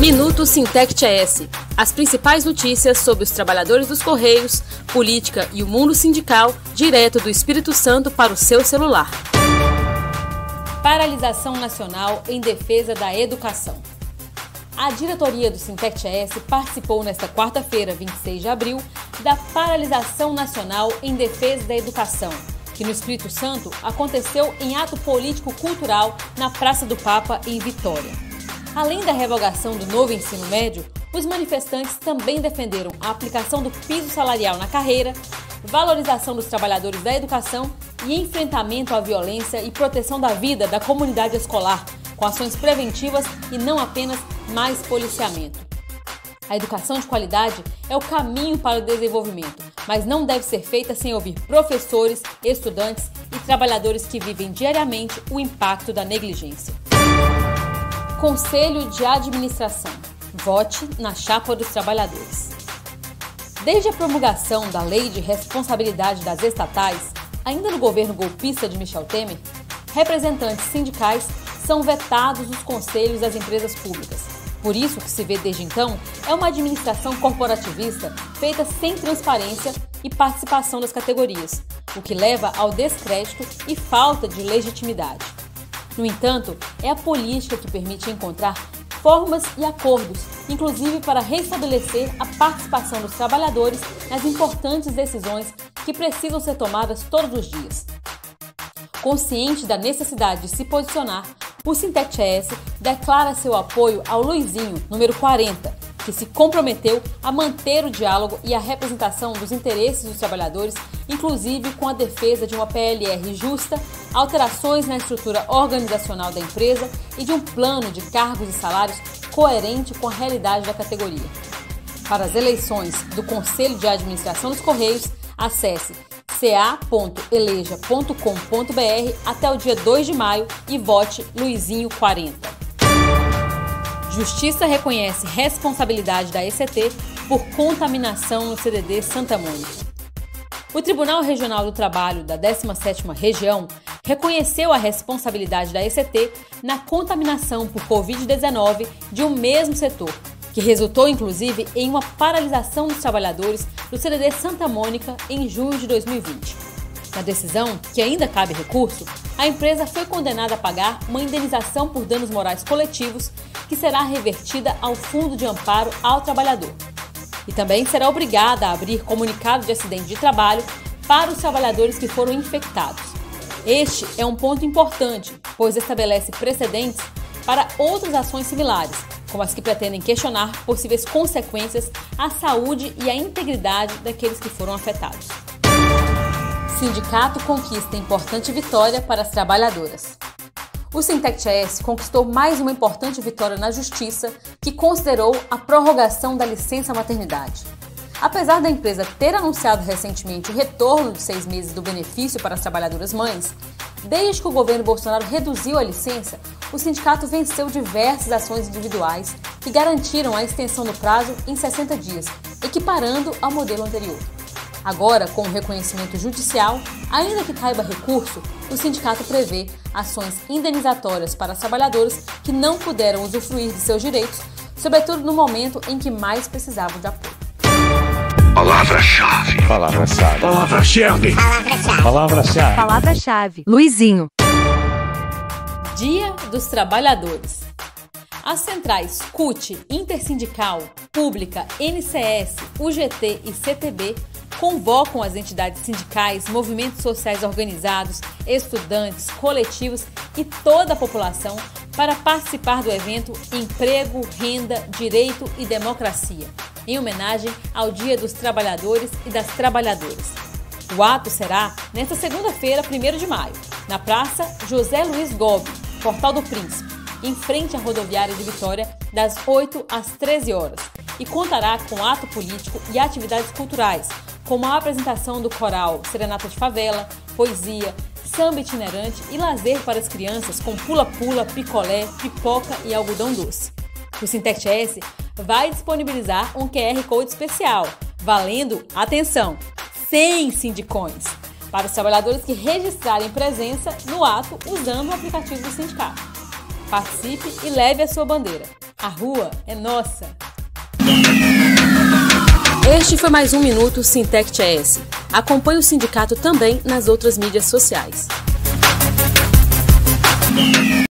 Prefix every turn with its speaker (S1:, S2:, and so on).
S1: Minuto Sintect-ES. As principais notícias sobre os trabalhadores dos Correios, política e o mundo sindical, direto do Espírito Santo para o seu celular. Paralisação nacional em defesa da educação. A diretoria do Sintect-ES participou nesta quarta-feira, 26 de abril, da paralisação nacional em defesa da educação, que no Espírito Santo aconteceu em ato político-cultural na Praça do Papa, em Vitória. Além da revogação do novo ensino médio, os manifestantes também defenderam a aplicação do piso salarial na carreira, valorização dos trabalhadores da educação e enfrentamento à violência e proteção da vida da comunidade escolar, com ações preventivas e não apenas mais policiamento. A educação de qualidade é o caminho para o desenvolvimento, mas não deve ser feita sem ouvir professores, estudantes e trabalhadores que vivem diariamente o impacto da negligência. Conselho de Administração. Vote na chapa dos trabalhadores. Desde a promulgação da Lei de Responsabilidade das Estatais, ainda no governo golpista de Michel Temer, representantes sindicais são vetados dos conselhos das empresas públicas. Por isso, o que se vê desde então é uma administração corporativista feita sem transparência e participação das categorias, o que leva ao descrédito e falta de legitimidade. No entanto, é a política que permite encontrar formas e acordos, inclusive para restabelecer a participação dos trabalhadores nas importantes decisões que precisam ser tomadas todos os dias. Consciente da necessidade de se posicionar, o Sintect-ES declara seu apoio ao Luizinho, número 40, que se comprometeu a manter o diálogo e a representação dos interesses dos trabalhadores, inclusive com a defesa de uma PLR justa, alterações na estrutura organizacional da empresa e de um plano de cargos e salários coerente com a realidade da categoria. Para as eleições do Conselho de Administração dos Correios, acesse ca.eleja.com.br até o dia 2 de maio e vote Luizinho 40. Justiça reconhece responsabilidade da ECT por contaminação no CDD Santa Mônica. O Tribunal Regional do Trabalho da 17ª Região reconheceu a responsabilidade da ECT na contaminação por Covid-19 de um mesmo setor, que resultou inclusive em uma paralisação dos trabalhadores do CDD Santa Mônica em junho de 2020. Na decisão, que ainda cabe recurso, a empresa foi condenada a pagar uma indenização por danos morais coletivos que será revertida ao Fundo de Amparo ao Trabalhador. E também será obrigada a abrir comunicado de acidente de trabalho para os trabalhadores que foram infectados. Este é um ponto importante, pois estabelece precedentes para outras ações similares, como as que pretendem questionar possíveis consequências à saúde e à integridade daqueles que foram afetados. Sindicato conquista importante vitória para as trabalhadoras. O Sintect-ES conquistou mais uma importante vitória na Justiça, que considerou a prorrogação da licença maternidade. Apesar da empresa ter anunciado recentemente o retorno de 6 meses do benefício para as trabalhadoras mães, desde que o governo Bolsonaro reduziu a licença, o sindicato venceu diversas ações individuais que garantiram a extensão do prazo em 60 dias, equiparando ao modelo anterior. Agora, com o reconhecimento judicial, ainda que caiba recurso, o sindicato prevê ações indenizatórias para as trabalhadoras que não puderam usufruir de seus direitos, sobretudo no momento em que mais precisavam de apoio.
S2: Palavra-chave.
S3: Palavra-chave.
S2: Palavra-chave.
S3: Palavra-chave.
S4: Palavra-chave. Luizinho.
S1: Dia dos Trabalhadores. As centrais CUT, Intersindical, Pública, NCS, UGT e CTB convocam as entidades sindicais, movimentos sociais organizados, estudantes, coletivos e toda a população para participar do evento Emprego, Renda, Direito e Democracia, em homenagem ao Dia dos Trabalhadores e das Trabalhadoras. O ato será nesta segunda-feira, 1º de maio, na Praça José Luiz Gobi, Portal do Príncipe, em frente à rodoviária de Vitória, das 8 às 13 horas, e contará com ato político e atividades culturais, como a apresentação do coral Serenata de Favela, poesia, samba itinerante e lazer para as crianças com pula-pula, picolé, pipoca e algodão doce. O Sintect-ES vai disponibilizar um QR Code especial, valendo, atenção, 100 sindicões, para os trabalhadores que registrarem presença no ato usando o aplicativo do sindicato. Participe e leve a sua bandeira. A rua é nossa! Este foi mais um Minuto Sintect ES. Acompanhe o sindicato também nas outras mídias sociais.